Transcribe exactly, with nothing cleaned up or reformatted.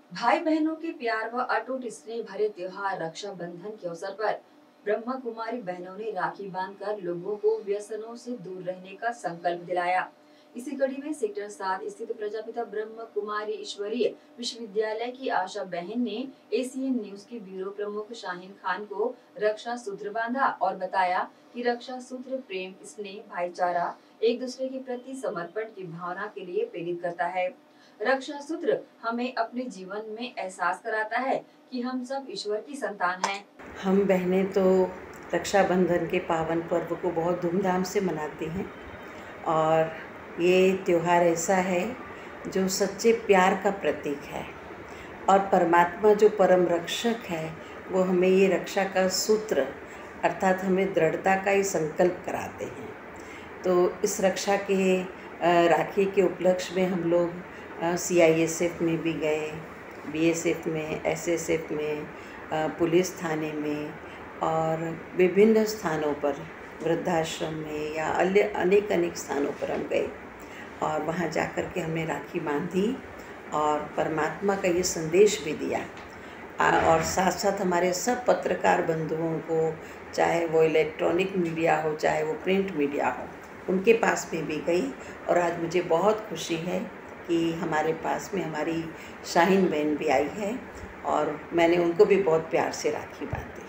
भाई बहनों के प्यार व अटूट स्नेह भरे त्योहार रक्षाबंधन के अवसर पर ब्रह्मा कुमारी बहनों ने राखी बांधकर लोगों को व्यसनों से दूर रहने का संकल्प दिलाया। इसी कड़ी में सेक्टर सात स्थित प्रजापिता ब्रह्म कुमारी ईश्वरीय विश्वविद्यालय की आशा बहन ने एसीएन न्यूज के ब्यूरो प्रमुख शाहीन खान को रक्षा सूत्र बांधा और बताया कि रक्षा सूत्र प्रेम, स्नेह, भाईचारा, एक दूसरे के प्रति समर्पण की भावना के लिए प्रेरित करता है। रक्षा सूत्र हमें अपने जीवन में एहसास कराता है कि हम सब ईश्वर की संतान हैं। हम बहनें तो रक्षाबंधन के पावन पर्व को बहुत धूमधाम से मनाती हैं और ये त्यौहार ऐसा है जो सच्चे प्यार का प्रतीक है और परमात्मा जो परम रक्षक है वो हमें ये रक्षा का सूत्र अर्थात हमें दृढ़ता का ही संकल्प कराते हैं। तो इस रक्षा के राखी के उपलक्ष्य में हम लोग सी आई एस एफ में भी गए, बी एस एफ में, एस एस एफ में, पुलिस थाने में और विभिन्न स्थानों पर वृद्धाश्रम में या अन्य अनेक अनेक स्थानों पर हम गए और वहाँ जाकर के हमने राखी बांधी और परमात्मा का ये संदेश भी दिया। और साथ साथ हमारे सब पत्रकार बंधुओं को, चाहे वो इलेक्ट्रॉनिक मीडिया हो चाहे वो प्रिंट मीडिया हो, उनके पास में भी गई और आज मुझे बहुत खुशी है कि हमारे पास में हमारी शाहीन बहन भी आई है और मैंने उनको भी बहुत प्यार से राखी बांधी।